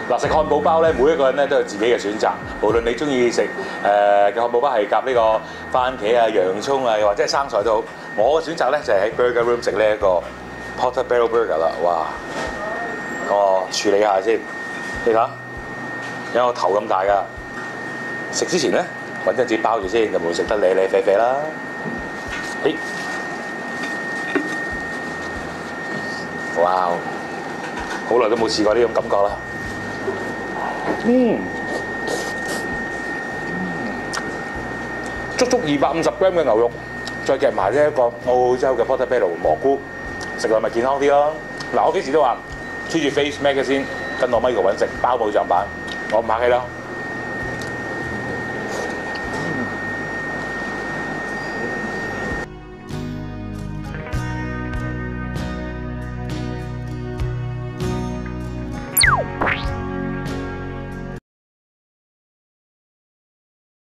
嗱，食漢堡包咧，每一個人咧都有自己嘅選擇。無論你中意食嘅漢堡包係夾呢個番茄啊、洋葱啊，又或者係生菜都好，我嘅選擇咧就係喺 Burger Room 食呢一個 Portobello Burger 啦。哇！我處理下先，你睇，有個頭咁大㗎。食之前咧，揾張紙包住先，就唔會食得瀨瀨啡啡啦。嘿，哇！好耐都冇試過呢種感覺啦。足足250g 嘅牛肉，再夾埋呢一個澳洲嘅 Portobello 蘑菇，食落咪健康啲咯。嗱，我幾時都話黐住 Face Magazine 跟我 Michael 揾食包保障版，我唔客氣啦。